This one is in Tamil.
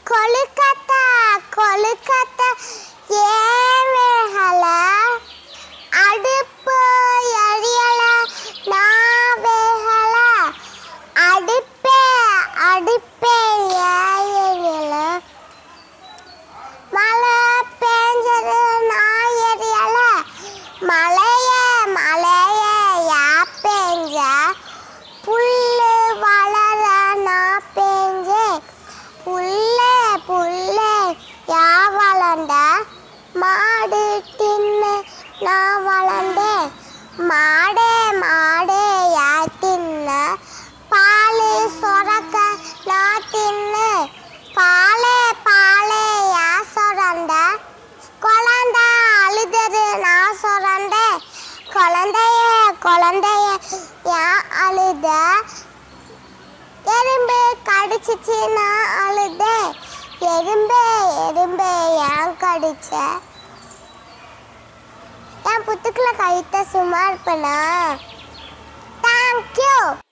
கொழுக்கட்டை கொழுக்கட்டை ஏன் வேகல அடுப்பு எரியல நான் வேகல அடுப்பே அடுப்பே ஏன் எரியல மழை பெஞ்சது நான் எரியல மழையே மழையே யா பெஞ்ச புல்லு வளர நான் பெஞ்சேன் புல்லே புல்லே யா வளர்ந்த மாடு தின்னு நான் வளர்ந்தேன் மாடே மாடே யா தின்ன பால் சொரக்க நான் தின்னு பாலே பாலே யா சொரந்த குழந்தை அழுதது நான் சொரந்தேன் குழந்தைய குழந்தைய யா அழுத எறும்பு கடிச்சிச்சு நான் அழுதேன் எறும்பே எறும்பே ஏன் கடிச்ச என் புத்துக்குள்ள கழித்த சும்மா இருப்பேனா தேங்க்யூ.